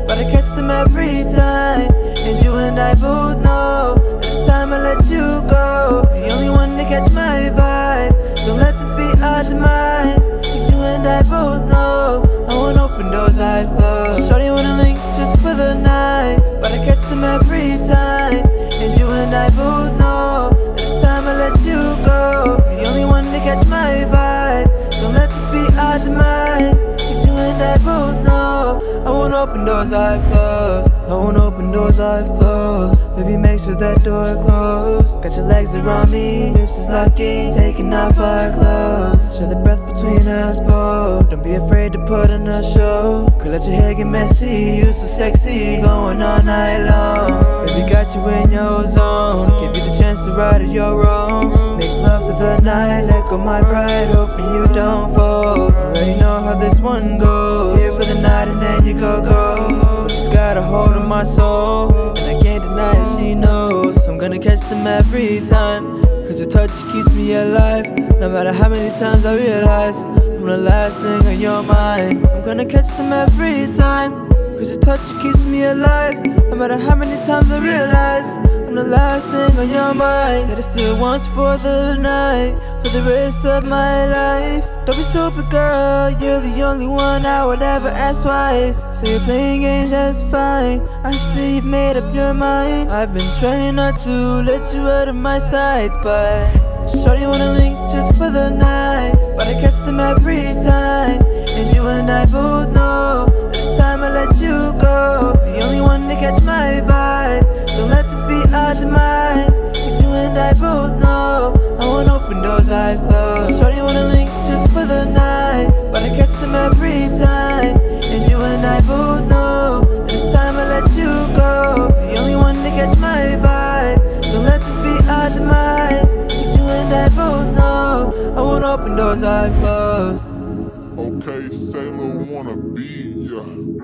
but I catch them every time. And you and I both know that it's time I let you go. The only one to catch my vibe. Don't let this be our demise, cause you and I both know I won't open doors I've closed. Shorty wanna link just for the night, but I catch them every time. And you and I both know that it's time I let you go. The only one to catch my vibe. Don't let this be our demise, cause you and I both know I won't open doors I've closed. I won't open doors I've closed. Baby, make sure that door closed. Got your legs around me, lips is locking, taking off our clothes. Share the breath between us both. Don't be afraid to put on a show. Could let your hair get messy, you so sexy, going all night long. Baby, got you in your zone, give you the chance to right at your wrongs. Make love through the night, let go my pride, hoping you don't fold. Already know how this one goes. Here for the night and then you go ghost. But she's got a hold on my soul, and I can't deny it, she knows. I'm gonna catch them every time, cause your touch keeps me alive. No matter how many times I realize I'm the last thing on your mind. I'm gonna catch them every time, cause your touch keeps me alive. No matter how many times I realize I'm the last thing on your mind. That I still want you for the night, for the rest of my life. Don't be stupid, girl, you're the only one I would ever ask twice. So you're playing games, that's fine, I see you've made up your mind. I've been trying not to let you out of my sights, but shorty wanna link just for the night, but I catch them every time. And you and I both know that it's time I let you go. The only one to catch my vibe. Don't let this be our demise, cause you and I both know I won't open doors I've closed. Shorty wanna link just for the night, but I catch them every time. And you and I both know that it's time I let you go. The only one to catch my vibe. Don't let this be our demise, cause you and I both know I won't open doors I've closed. Okay, Sailor wanna be ya.